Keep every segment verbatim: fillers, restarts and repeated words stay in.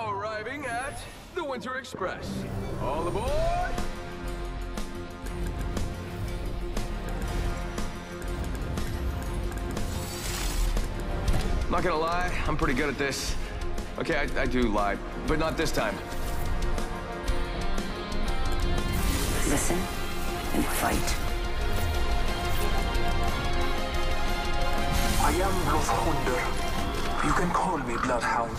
Now arriving at the Winter Express. All aboard! Not gonna lie, I'm pretty good at this. Okay, I, I do lie, but not this time. Listen and fight. I am Bloodhunder. You can call me Bloodhound.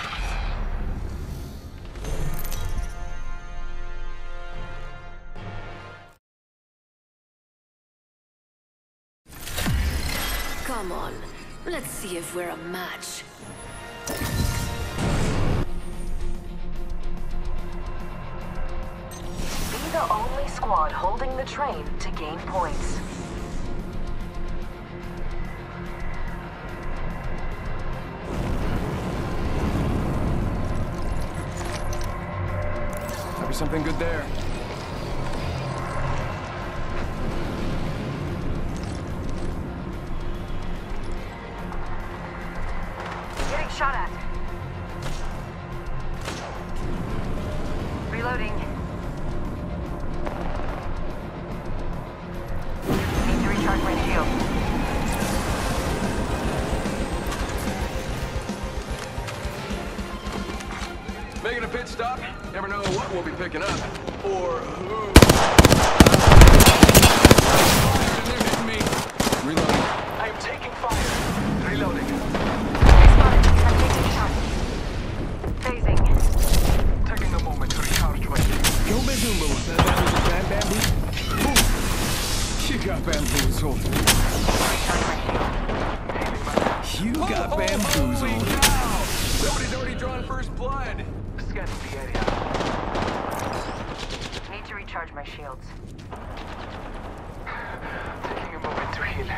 Come on, let's see if we're a match. Be the only squad holding the train to gain points. Might be something good there. Getting shot at. Reloading. Need to recharge my shield. Making a pit stop. Never know what we'll be picking up. Or who. They're hitting me. Reloading. I am taking fire. Reloading. Spotted. I'm taking shots. Phasing. Taking a moment to recharge my shield. Yo, Bezumbo. That was a bad bamboo. Boom. You got bamboozled. Recharge my shield. You got bamboozled. Cow. Somebody's already drawn first blood. Scanning the area. Need to recharge my shields. Taking a moment to heal.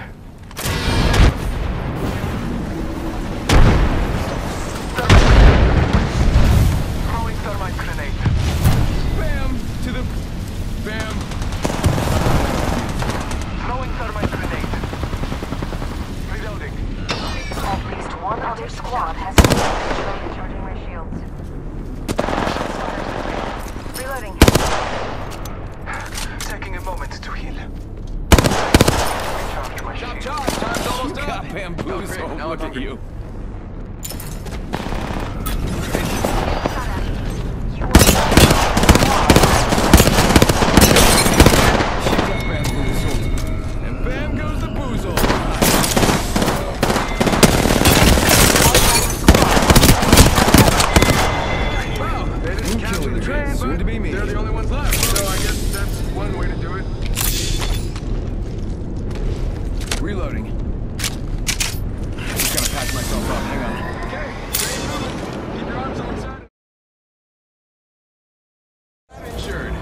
Throwing thermite grenade. Bam to the bam. Throwing thermite grenade. Reloading. At least one other squad has been recharging my shields. Reloading. Taking a moment to heal. Recharge my Chop shield. chop. Time's almost You up. got bamboozled. Oh, great. Now Look I'm at hungry. you. She got bamboozled. And bam goes the boozle. Well, they didn't You capture killing the me. train, Soon but to be me. they're the only ones left. So I guess that's one way to do it. Reloading. Just gonna patch myself up. Hang on. Okay, train moving. Keep your arms on the side. I'm insured.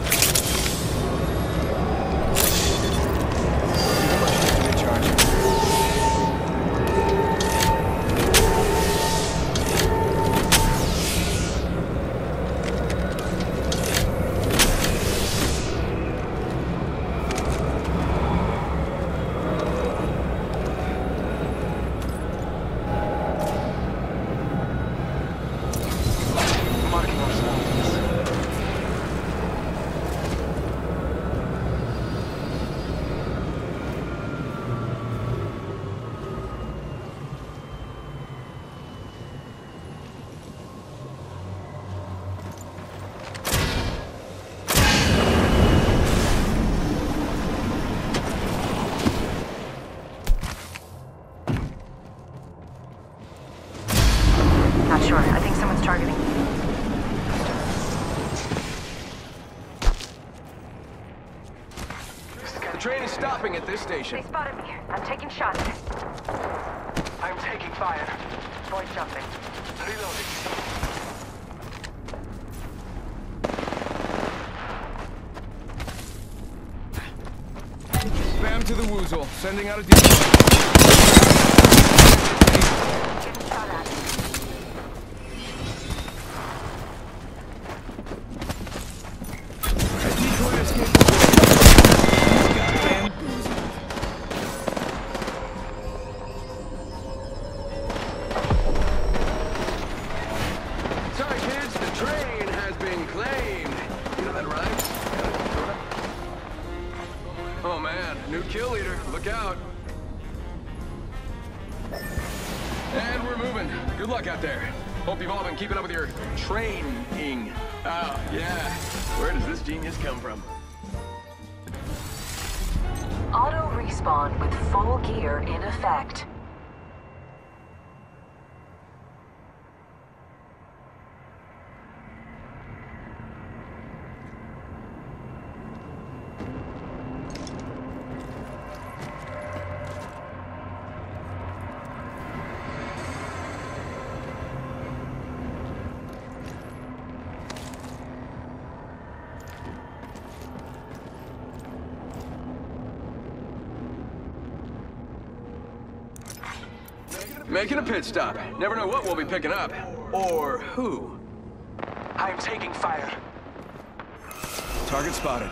Recharge. Marking our surroundings. Not sure. I think someone's targeting. The train is stopping at this They station. spotted me. I'm taking shots. I am taking fire. Void jumping. Reloading. Bam to the woozle. Sending out a deep. Getting shot at. Decoy escape. Got bamboozled. Sorry, New kill leader, look out. And we're moving. Good luck out there. Hope you've all been keeping up with your training. Oh, yeah. Where does this genius come from? Auto respawn with full gear in effect. Making a pit stop. Never know what we'll be picking up. Or who. I'm taking fire. Target spotted.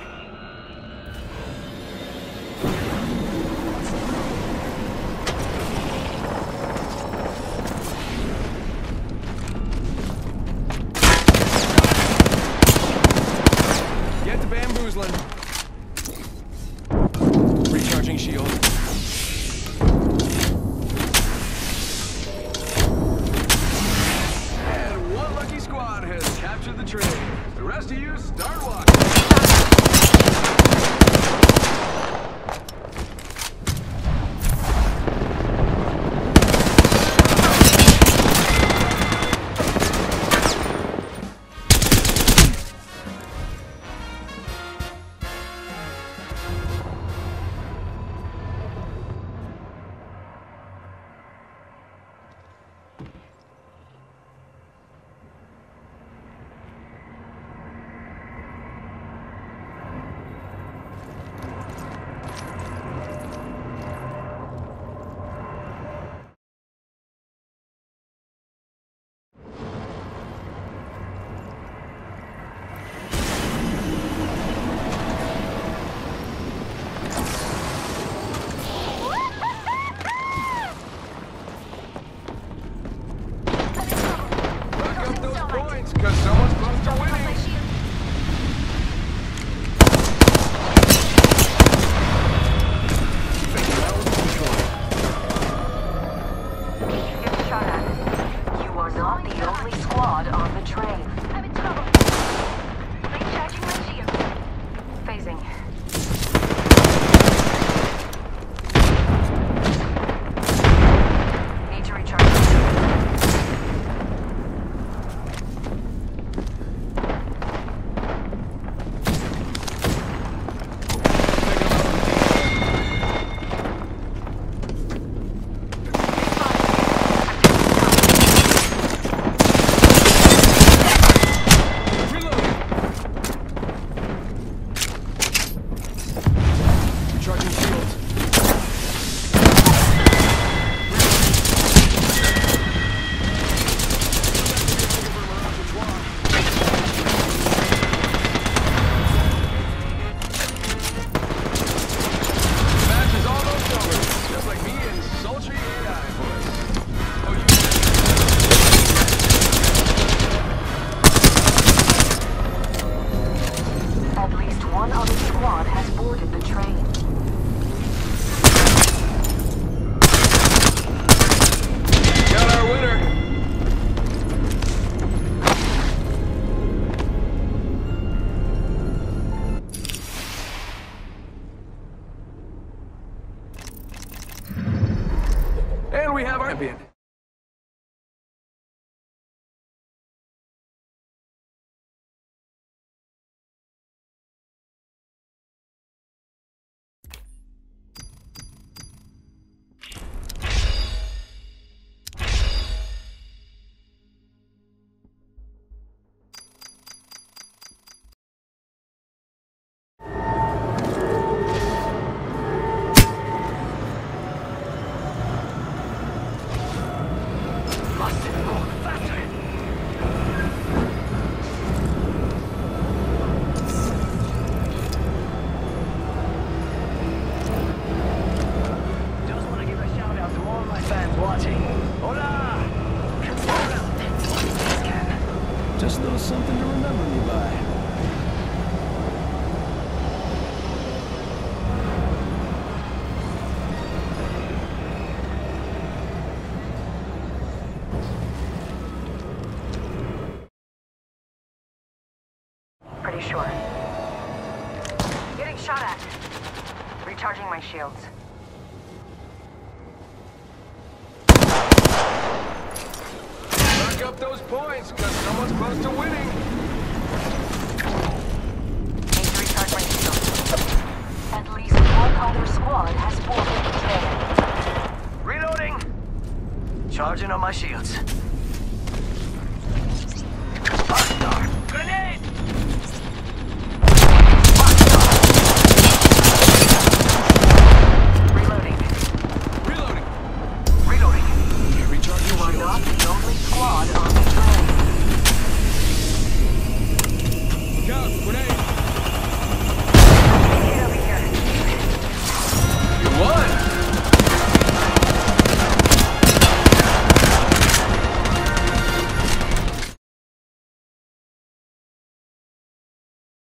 Get to bamboozling. Recharging shield. Capture the train. The rest of you, start walking. getting shot at. Recharging my shields. Rack up those points, because someone's close to winning. Need to recharge my shields. At least one other squad has forfeited. Reloading! Charging on my shields. Hostile! Grenade! Reloading. Reloading. Reloading. You are not the only squad on the